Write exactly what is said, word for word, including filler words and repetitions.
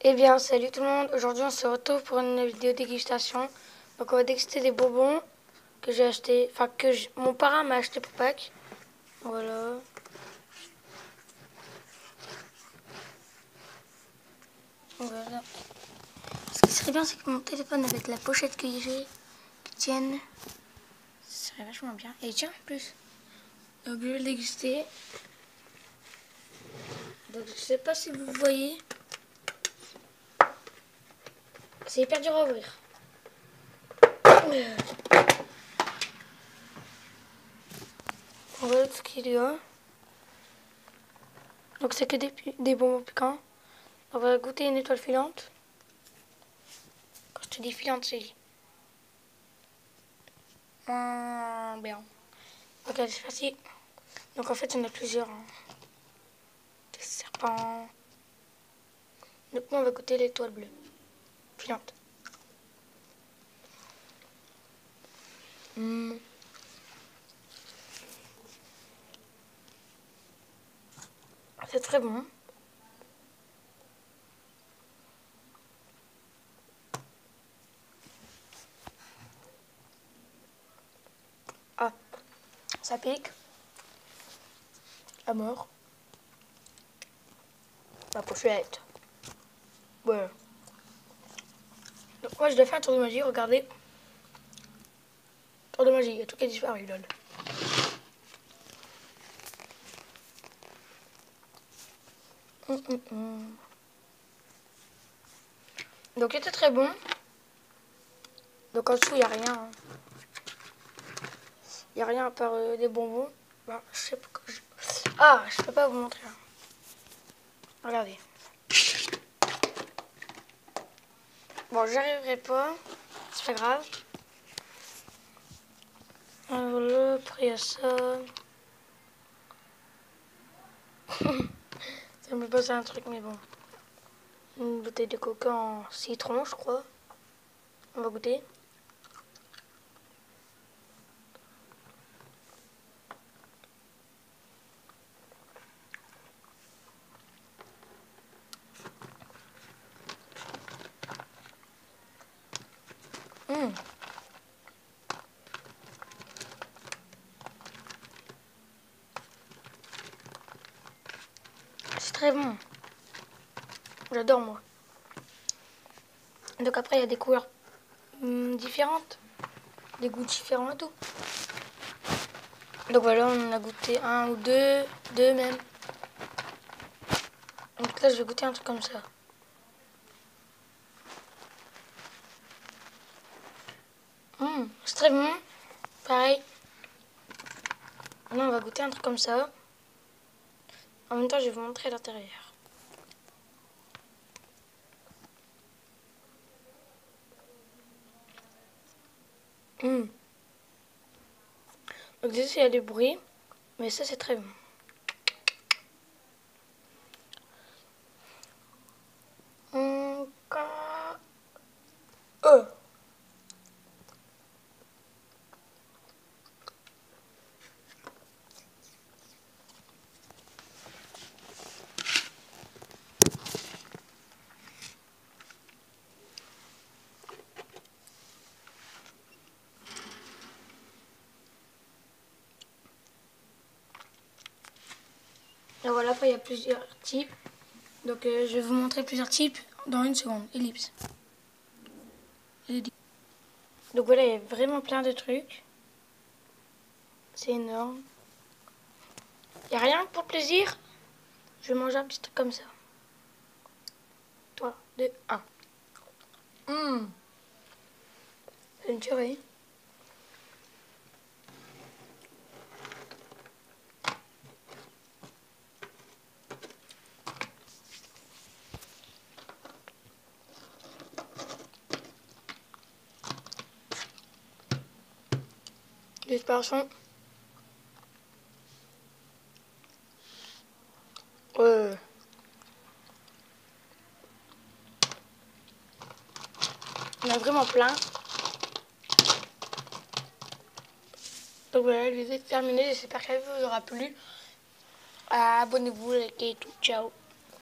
Eh bien, salut tout le monde. Aujourd'hui, on se retrouve pour une vidéo dégustation. Donc, on va déguster des bonbons que j'ai acheté, enfin que je- mon parrain m'a acheté pour Pâques. Voilà. Voilà. Ce qui serait bien, c'est que mon téléphone avec la pochette que j'ai qui tienne, ce serait vachement bien. Et tiens, en plus. Donc, je vais le déguster. Donc, je sais pas si vous voyez. C'est hyper dur à ouvrir. On voit tout ce qu'il y a. Donc, c'est que des, des bonbons piquants. On va goûter une étoile filante. Quand je te dis filante, c'est Hum, bien. Ok, c'est facile. Donc en fait, il y en a plusieurs. Hein. Des serpents. Donc nous, on va goûter l'étoile bleue. Filante. Hum. C'est très bon. Ah, ça pique. À mort. La pochette. Ouais. Donc moi, je dois faire un tour de magie. Regardez. Tour de magie. Il y a tout qui a disparu, lol. Hum, hum, hum. Donc il était très bon. Donc en dessous, il n'y a rien. Hein. Il n'y a rien à part euh, des bonbons. Bon, je sais pas. Je... Ah, je peux pas vous montrer. Hein. Regardez. Bon, j'arriverai pas. C'est pas grave. Ah, voilà, après il y a ça. Ça me passe un truc, mais bon. Une bouteille de coca en citron, je crois. On va goûter. Mmh. C'est très bon. J'adore, moi. Donc après, il y a des couleurs hum, différentes. Des goûts différents et tout. Donc voilà, on en a goûté un ou deux. Deux même. Donc là, je vais goûter un truc comme ça. Mmh. C'est très bon. Pareil. Maintenant, on va goûter un truc comme ça. En même temps, je vais vous montrer l'intérieur. Mmh. Donc déjà, il y a du bruit. Mais ça, c'est très bon. Hum, quand... Euh. Et voilà, après, il y a plusieurs types. Donc, euh, je vais vous montrer plusieurs types dans une seconde. Ellipse. Donc voilà, il y a vraiment plein de trucs. C'est énorme. Il n'y a rien que pour le plaisir. Je vais manger un petit truc comme ça. trois, deux, un. Hum. C'est une tuerie. Dispersion. Euh. Il y en a vraiment plein. Donc voilà, le vidéo est terminée. J'espère qu'elle vous aura plu. Abonnez-vous, likez et tout. Ciao.